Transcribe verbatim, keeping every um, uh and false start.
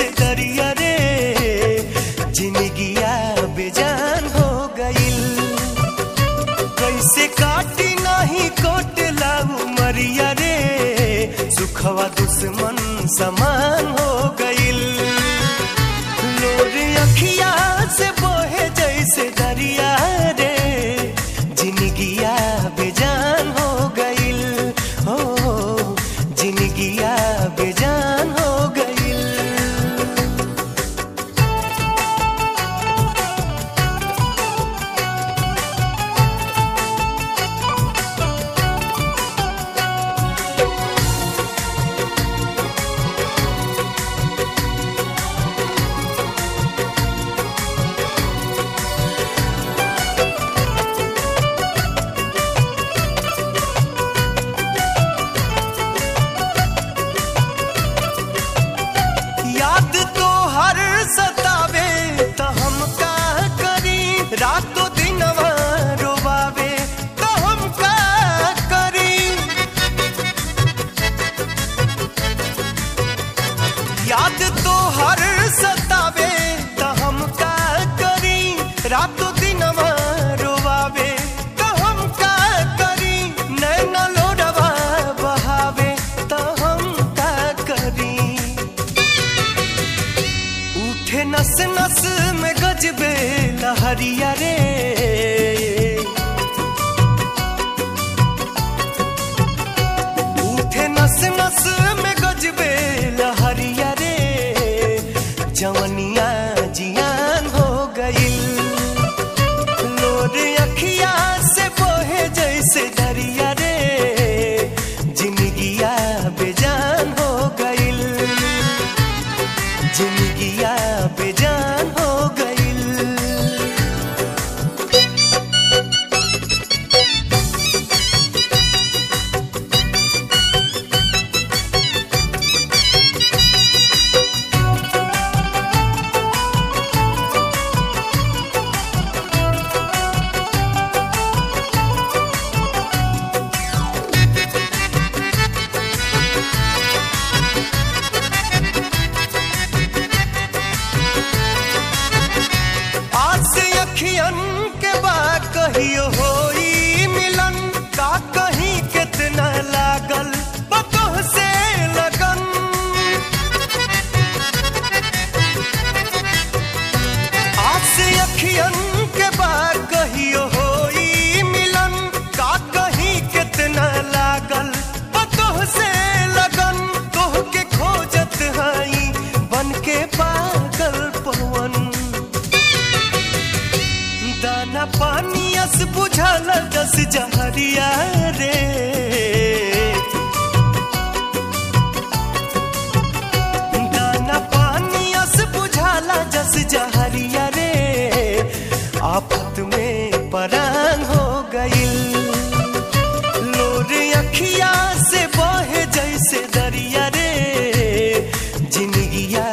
जैसे दरिया रे जिंदगिया बेजान हो गइल। कैसे काटी नहीं कोटला उमरिया रे सुखवा दुश्मन समान हो गइल। लोर अखिया से बोहे जैसे दरिया रे जिंदगिया बेजान हो गइल। हो जिंदगिया बेजान हो गइल। याद तो हर सतावे तो हम का करी, रातों दिनवा रोवावे तो हम का करी। याद तो हर सतावे तो हम का करी, रातों दिनवा रोवावे तो हम का करी। नैना लोडवा बहावे तो हम का करी। उठे नस नस में गजबे लहरिया रे उठे नस नस में गजबे लहरिया रे जवनिया जियान हो गइल। लोर अखिया से बोहे जैसे दरिया रे जिंदगिया बेजान हो गइल। जिंदगिया बेजान हो गइल। अखियन के बा कहियो होई मिलन, का कहीं कितना लागल बतोह से लगन। आस अखियन के बा कहियो होई मिलन, का कहीं कितना लागल बतोह से लगन। तोह के खोजत हई बन के पागल पवन। दाना पानी अस बुझल दस जहरिया रे दाना पानी अस बुझल दस जहरिया रे आफत में परान हो गइल। लोर अखिया से बहे जैसे दरिया रे जिंदगिया